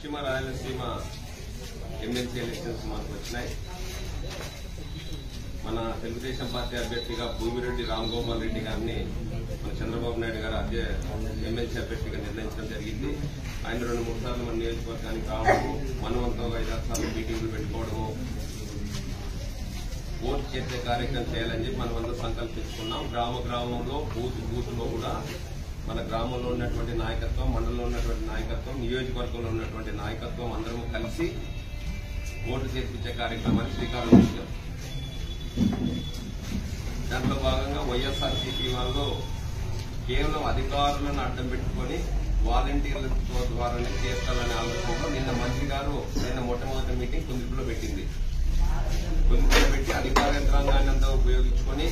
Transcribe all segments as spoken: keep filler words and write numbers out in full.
పశ్చిమ Rayalaseema MLC elections మనకు వచ్చినాయి. మన తెలుగుదేశం పార్టీ అభ్యర్థిగా భూమిరెడ్డి రామ్ గోపాల్ రెడ్డి గారిని మన చంద్రబాబు నాయుడు గారు అదే ఎమ్మెల్సీ అభ్యర్థిగా నిర్ణయించడం జరిగింది. ఆయన రెండు మూడు సార్లు మన నియోజకవర్గానికి రావడము, మనవంతో ఐదారు సార్లు మీటింగ్లు పెట్టుకోవడము, ఓటు చేసే కార్యక్రమం చేయాలని చెప్పి మనం అందరూ సంకల్పించుకున్నాం. గ్రామ గ్రామంలో బూత్ బూత్ లో కూడా మన గ్రామంలో ఉన్నటువంటి నాయకత్వం, మండలంలో ఉన్నటువంటి నాయకత్వం, నియోజకవర్గంలో ఉన్నటువంటి నాయకత్వం అందరము కలిసి ఓటు చేర్పించే కార్యక్రమాన్ని శ్రీకారం చుట్టాం. దాంట్లో భాగంగా వైఎస్ఆర్సీపీ వాళ్ళు కేవలం అధికారులను అడ్డం పెట్టుకుని వాలంటీర్ల ద్వారానే చేర్చాలనే ఆలోచనలో నిన్న మంత్రి గారు నిన్న మొట్టమొదటి మీటింగ్ కుందుపులో పెట్టింది. కుందుపులో పెట్టి అధికార యంత్రాంగాన్ని అంతా ఉపయోగించుకొని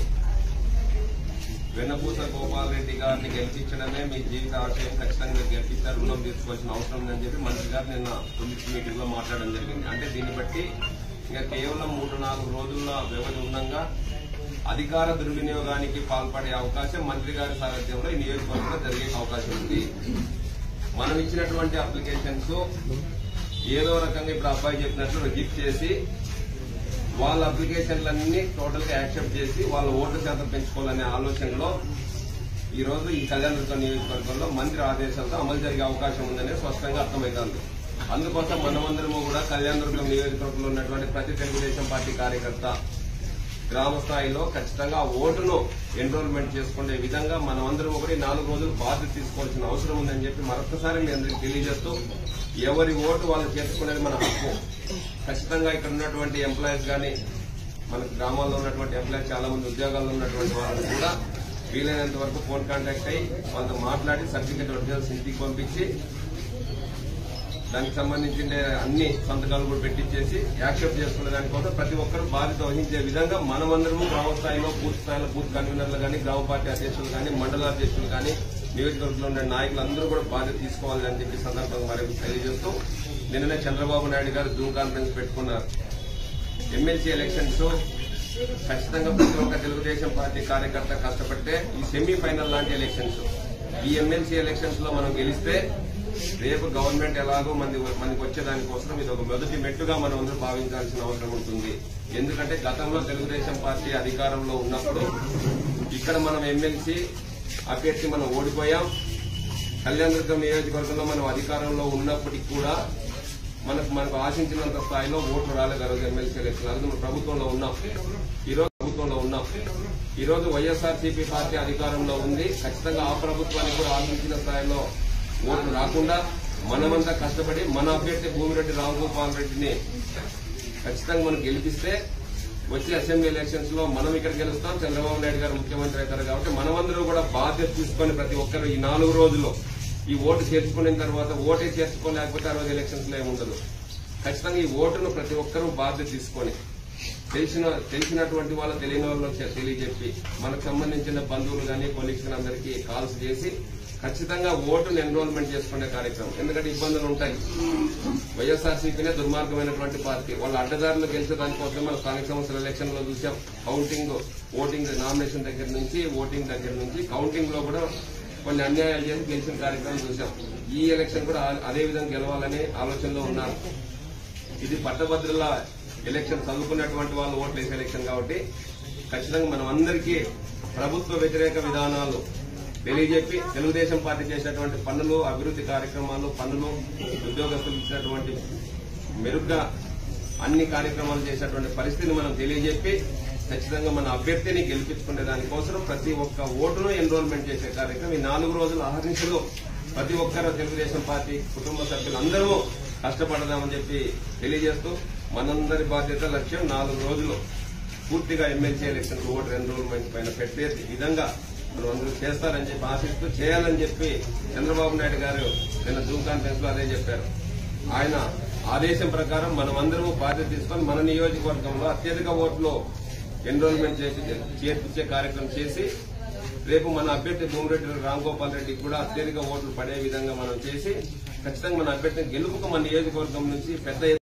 వెన్నపూస గోపాల్ రెడ్డి గారిని గెలిపించడమే మీ జీవిత ఆశయం, ఖచ్చితంగా గెలిపించారు, రుణం తీసుకోవాల్సిన అవసరం ఉందని చెప్పి మంత్రి గారు నిన్న పోలీస్ మీటింగ్ లో మాట్లాడడం జరిగింది. అంటే దీన్ని బట్టి ఇంకా కేవలం మూడు నాలుగు రోజుల వ్యవధి ఉండగా అధికార దుర్వినియోగానికి పాల్పడే అవకాశం మంత్రి గారి సారథ్యంలో ఈ నియోజకవర్గంలో జరిగే అవకాశం ఉంది. మనం ఇచ్చినటువంటి అప్లికేషన్స్ ఏదో రకంగా ఇప్పుడు అబ్బాయి చెప్పినట్లు రిజెక్ట్ చేసి వాళ్ళ అప్లికేషన్లన్నీ టోటల్ గా యాక్సెప్ట్ చేసి వాళ్ళ ఓటు శాతం పెంచుకోవాలనే ఆలోచనలో ఈ రోజు ఈ కళ్యాణదుర్గం నియోజకవర్గంలో మంత్రి ఆదేశాలతో అమలు జరిగే అవకాశం ఉందనే స్పష్టంగా అర్థమవుతుంది. అందుకోసం మనమందరము కూడా కళ్యాణదుర్గం నియోజకవర్గంలో ఉన్నటువంటి ప్రతి తెలుగుదేశం పార్టీ కార్యకర్త గ్రామ స్థాయిలో ఖచ్చితంగా ఓటును ఎన్రోల్మెంట్ చేసుకునే విధంగా మనమందరం కూడా నాలుగు రోజులు బాధ్యత తీసుకోవాల్సిన అవసరం ఉందని చెప్పి మరొకసారి మీ అందరికీ తెలియజేస్తూ, ఎవరి ఓటు వాళ్ళు చేసుకునేది మన హక్కు. ఖచ్చితంగా ఇక్కడ ఉన్నటువంటి ఎంప్లాయీస్ గానీ, మన గ్రామాల్లో ఉన్నటువంటి ఎంప్లాయీస్ చాలా మంది ఉద్యోగాల్లో ఉన్నటువంటి వాళ్ళు కూడా వీలైనంత వరకు ఫోన్ కాంటాక్ట్ అయ్యి వాళ్ళతో మాట్లాడి సర్టిఫికేట్ ఒరిజినల్స్ ఇంటికి పంపించి దానికి సంబంధించిన అన్ని సంతకాలు కూడా పెట్టించేసి యాక్సెప్ట్ చేసుకునే దానికోసం ప్రతి ఒక్కరు బాధ్యత వహించే విధంగా మనమందరము గ్రామ స్థాయిలో బూత్ స్థాయిలో బూత్ కన్వీనర్లు కానీ, గ్రామ పార్టీ అధ్యక్షులు కానీ, మండల అధ్యక్షులు కానీ, నియోజకవర్గంలో ఉండే నాయకులందరూ కూడా బాధ్యత తీసుకోవాలని అని చెప్పి సందర్భంగా మరి తెలియజేస్తూ, నిన్ననే చంద్రబాబు నాయుడు గారు జూమ్ కాన్ఫరెన్స్ పెట్టుకున్నారు. ఎమ్మెల్సీ ఎలక్షన్స్ ఖచ్చితంగా ప్రతి ఒక్క తెలుగుదేశం పార్టీ కార్యకర్త కష్టపడితే ఈ సెమీఫైనల్ లాంటి ఎలక్షన్స్, ఈ ఎమ్మెల్సీ ఎలక్షన్స్ లో మనం గెలిస్తే రేపు గవర్నమెంట్ ఎలాగో మంది మనకి వచ్చేదానికోసం ఇది ఒక మొదటి మెట్టుగా మనం అందరూ భావించాల్సిన అవసరం ఉంటుంది. ఎందుకంటే గతంలో తెలుగుదేశం పార్టీ అధికారంలో ఉన్నప్పుడు ఇక్కడ మనం ఎమ్మెల్సీ అభ్యర్థి మనం ఓడిపోయాం. కళ్యాణదుర్గం నియోజకవర్గంలో మనం అధికారంలో ఉన్నప్పటికీ కూడా మనకు మనకు ఆశించినంత స్థాయిలో ఓట్లు రాలేదు. ఆ రోజు ఎమ్మెల్సీ ఎలక్షన్ అది మనం ప్రభుత్వంలో ఉన్నాం, ఈ రోజు ప్రభుత్వంలో ఉన్నాం. ఈ రోజు వైఎస్ఆర్సీపీ పార్టీ అధికారంలో ఉంది. ఖచ్చితంగా ఆ ప్రభుత్వానికి కూడా ఆశించిన స్థాయిలో ఓట్లు రాకుండా మనమంతా కష్టపడి మన అభ్యర్థి భూమిరెడ్డి రామ్ గోపాల్ రెడ్డిని ఖచ్చితంగా మనం గెలిపిస్తే వచ్చే అసెంబ్లీ ఎలక్షన్స్ లో మనం ఇక్కడ గెలుస్తాం, చంద్రబాబు నాయుడు గారు ముఖ్యమంత్రి అవుతారు. కాబట్టి మనమందరూ కూడా బాధ్యత తీసుకుని ప్రతి ఒక్కరు ఈ నాలుగు రోజుల్లో ఈ ఓటు చేర్చుకున్న తర్వాత ఓటే చేర్చుకోలేకపోతే ఆ రోజు ఎలక్షన్స్ లో ఏముండదు. ఖచ్చితంగా ఈ ఓటును ప్రతి ఒక్కరూ బాధ్యత తీసుకొని తెలిసిన తెలిసినటువంటి వాళ్ళు తెలియని వాళ్ళు తెలియజెప్పి మనకు సంబంధించిన బంధువులు కానీ కొలీగ్స్ కానీ అందరికీ కాల్స్ చేసి ఖచ్చితంగా ఓటును ఎన్రోల్మెంట్ చేసుకునే కార్యక్రమం. ఎందుకంటే ఇబ్బందులు ఉంటాయి. వైఎస్ఆర్సీపీనే దుర్మార్గమైనటువంటి పార్టీ. వాళ్ళ అడ్డదారులు గెలిచే దానికోసం మన స్థానిక సంస్థల ఎలక్షన్ లో చూసాం. కౌంటింగ్, ఓటింగ్ నామినేషన్ దగ్గర నుంచి ఓటింగ్ దగ్గర నుంచి కౌంటింగ్ లో కూడా కొన్ని అన్యాయాలు చేసి గెలిచిన కార్యక్రమం చూసాం. ఈ ఎలక్షన్ కూడా అదే విధంగా గెలవాలనే ఆలోచనలో ఉన్నారు. ఇది పట్టభద్రుల ఎలక్షన్, చదువుకున్నటువంటి వాళ్ళు ఓట్లు వేసే ఎలక్షన్ కాబట్టి ఖచ్చితంగా మనం అందరికీ ప్రభుత్వ వ్యతిరేక విధానాలు తెలియజెప్పి తెలుగుదేశం పార్టీ చేసినటువంటి పనులు, అభివృద్ది కార్యక్రమాలు, పనులు, ఉద్యోగస్తులు ఇచ్చినటువంటి మెరుగ్గా అన్ని కార్యక్రమాలు చేసినటువంటి పరిస్థితిని మనం తెలియజెప్పి ఖచ్చితంగా మన అభ్యర్థిని గెలిపించుకునే దానికోసం ప్రతి ఒక్క ఓటును ఎన్రోల్మెంట్ చేసే కార్యక్రమం ఈ నాలుగు రోజుల అహర్నిశలు ప్రతి ఒక్కరు తెలుగుదేశం పార్టీ కుటుంబ సభ్యులు అందరూ కష్టపడదామని చెప్పి తెలియజేస్తూ, మనందరి బాధ్యత లక్ష్యం నాలుగు రోజులు పూర్తిగా ఎమ్మెల్సీ ఎలక్షన్ ఓటర్ ఎన్రోల్మెంట్ పైన పెట్టే విధంగా మనం అందరూ చేస్తారని చెప్పి ఆశిస్తూ, చేయాలని చెప్పి చంద్రబాబు నాయుడు గారు నిన్న జూమ్ కాన్ఫరెన్స్ లో అదే చెప్పారు. ఆయన ఆదేశం ప్రకారం మనం అందరూ బాధ్యత తీసుకొని మన నియోజకవర్గంలో అత్యధిక ఓట్లు ఎన్రోల్మెంట్ చేసి చేర్పించే కార్యక్రమం చేసి రేపు మన అభ్యర్థి భూమిరెడ్డి రామ్ గోపాల్ రెడ్డికి కూడా అత్యధిక ఓట్లు పడే విధంగా మనం చేసి ఖచ్చితంగా మన అభ్యర్థిని గెలుపుకు మన నియోజకవర్గం నుంచి పెద్ద